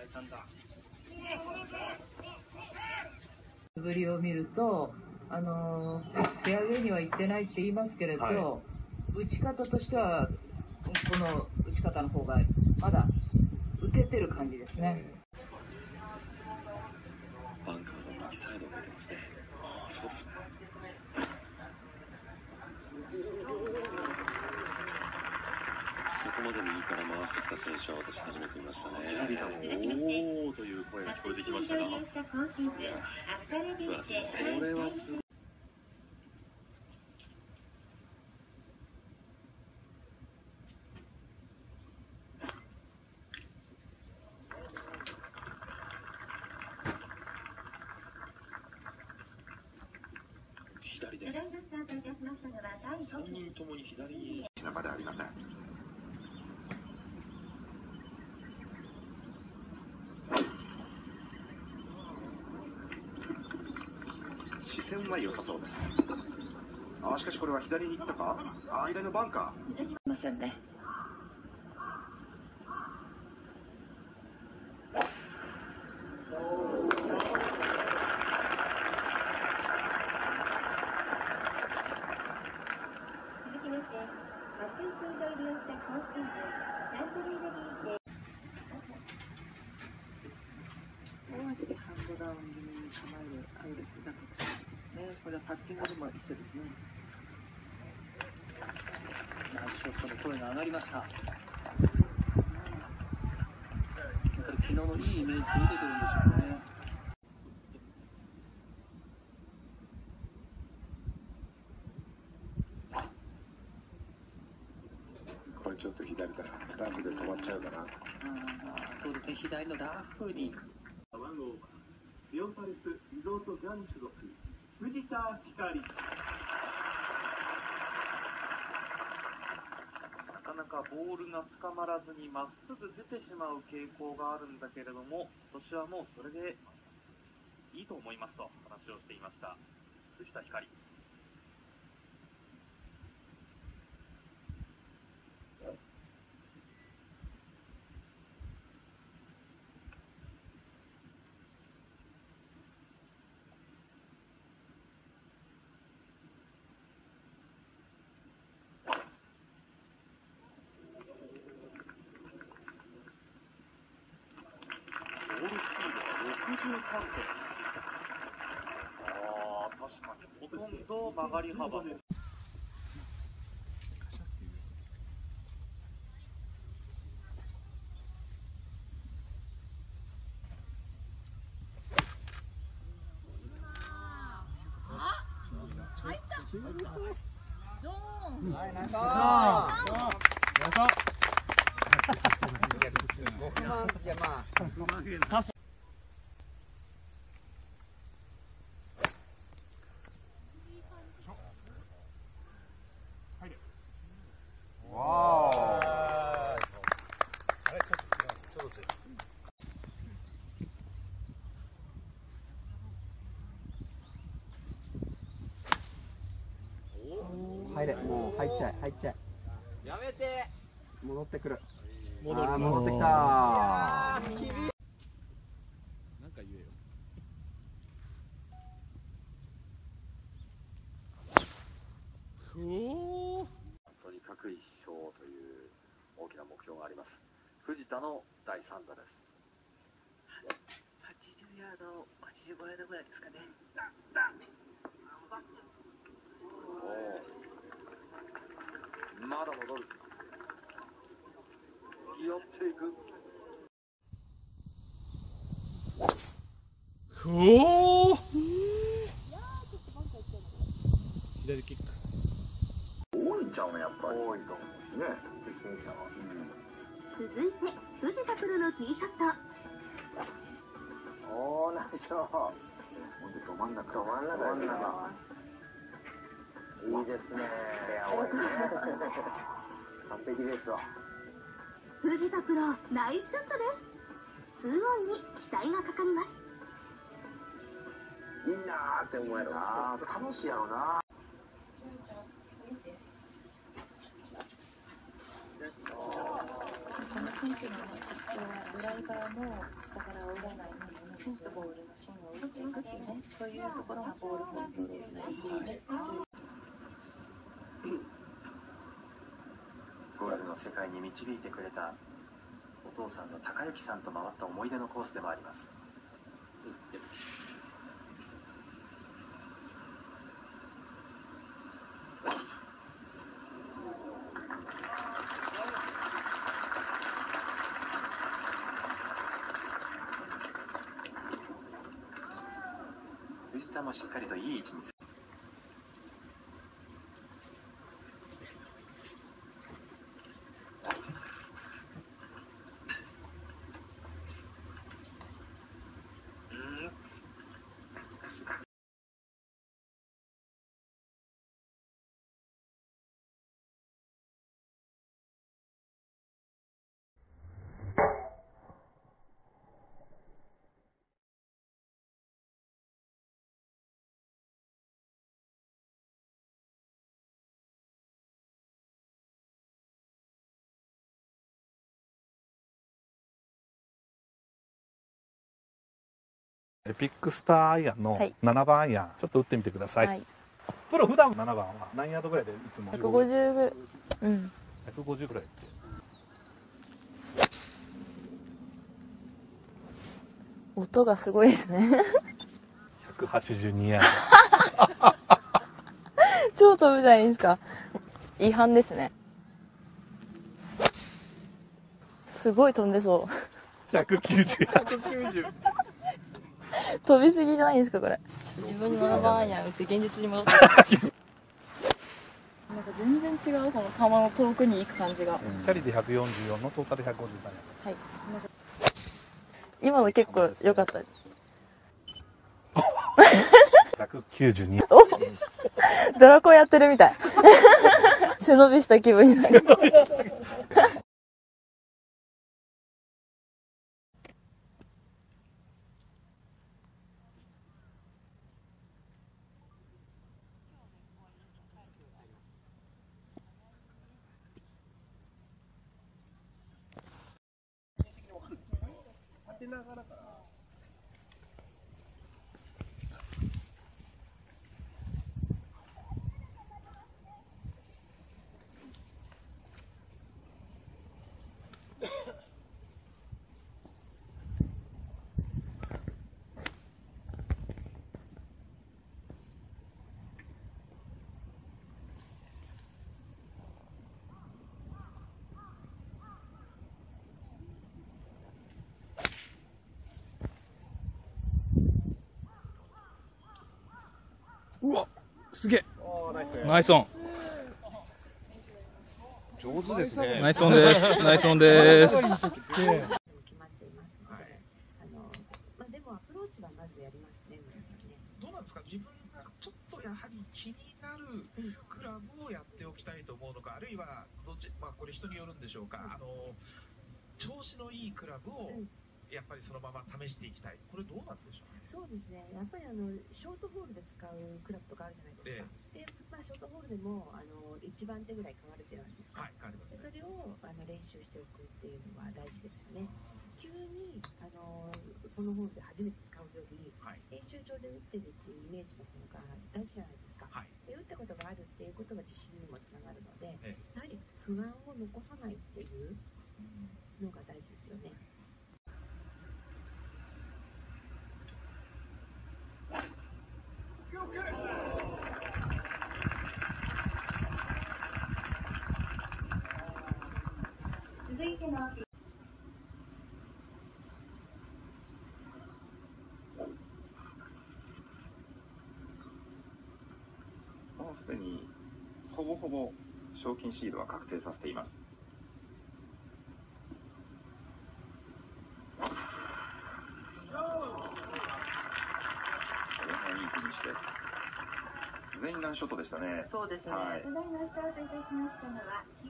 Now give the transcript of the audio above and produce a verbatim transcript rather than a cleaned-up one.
素振りを見ると、あのー、フェアウェイには行ってないって言いますけれど、はい、打ち方としてはこの打ち方の方がまだ打ててる感じですね。 バンカーの右サイドを出てますね。ああ、そうですね。そこまで右から回してきた選手は私初めて見ましたね。おーという声が聞こえてきましたが、いや、素晴らしいですね。これはすごい。左です。さんにんともに左にまでありません。視線は良さそうです。ああ、しかしこれは左に行ったか。ああ、左のバンカー。 いませんね。ハンドダウン気味に構えるアイレスだとかね、これはパッティングでも一緒ですね。ナイスショットの声が上がりました。やっぱり昨日のいいイメージで出てくるんでしょうね。 これちょっと左だ。ラフで止まっちゃうかな。 あそうですね、左のラフに。 ビオサレスリゾートジャン所属藤田光。 なかなかボールが捕まらずにまっすぐ出てしまう傾向があるんだけれども、今年はもうそれでいいと思いますと話をしていました藤田光。ボールスピードがろくじゅうさんセンチ。ああ、確かにほとんど曲がり幅です。 入った。ドーン。 はい、ナイス。ナイス。ごふんまん、いやまあ、ろくまんえん。わー。あれちょっと違う。ちょっと違う。入れ、もう入っちゃえ、入っちゃえ。やめて。戻ってくる。戻る。あー、戻ってきたー。いやー、厳しい。なんか言えよ。 ほー。とにかく一勝という大きな目標があります。藤田のだいさん打です。 はちじゅうヤード、はちじゅうごヤードぐらいですかね。 おお。まだ戻る。寄っていく。 おお。左キック。 多いんちゃうね、やっぱり。多いと思うね。適正者は。 続いて藤田プロのティーショット。 おお、ナイスショット。 ど真ん中。 ど真ん中ですね。いいですね。完璧ですわ。 藤田プロナイスショットです。ツーオンに期待がかかります。 いいなーって思えるな。楽しいやろな。 この選手の特徴ドライバーも下から折らないようにきちんとボールの芯を打っていくっていうね、そういうところがボールコントロールのできるね。 ゴルフの世界に導いてくれたお父さんの高之さんと回った思い出のコースでもあります。藤田もしっかりといい位置に。 エピックスターアイアンのななばんアイアン、ちょっと打ってみてください。はい、プロ普段ななばんは何ヤードぐらいでいつも？ひゃくごじゅうぐらい。うん。ひゃくごじゅうぐらいって。 音がすごいですね。ひゃくはちじゅうにヤード。 超飛ぶじゃないですか。違反ですね。すごい飛んでそう。 ひゃくきゅうじゅう。ひゃくきゅうじゅう。 飛びすぎじゃないですかこれ。ちょっと自分のななばんアイアン打って現実に戻ってなんか全然違う、この球の遠くに行く感じが、うん、 キャリーでひゃくよんじゅうよんのトータルひゃくごじゅうさんヤード。はい、 今の結構良かったひゃくきゅうじゅうに。 ドラコンやってるみたい。背伸びした気分になる。 ながらからうわ、すげえ。ナイスオン。 上手ですね。 ナイスオンです。ナイスオンです。 決まっていますので、あのまあでもアプローチはまずやりますね、皆さんね。 どうなんですか、自分がちょっとやはり気になるクラブをやっておきたいと思うのか、あるいはどっち、まあこれ人によるんでしょうか。あの調子のいいクラブをやっぱりそのまま試していきたい。これどうなんでしょうね。 そうですね。やっぱりあのショートホールで使うクラブとかあるじゃないですか。で、まあショートホールでもあのいちばんてぐらい変わるじゃないですか。はい、変わりますね。でそれをあの練習しておくっていうのは大事ですよね。急にあのそのホールで初めて使うより、はい、練習場で打ってるっていうイメージの方が大事じゃないですか。はい、で打ったことがあるっていうことが自信にもつながるので、やはり不安を残さないっていうのが大事ですよね。 続いてのもうすでにほぼほぼ賞金シードは確定させています。これもいいフィニッシュです。全員ナイスショットでしたね。 そうですね。 はい。 ただいまスタートいたしましたのは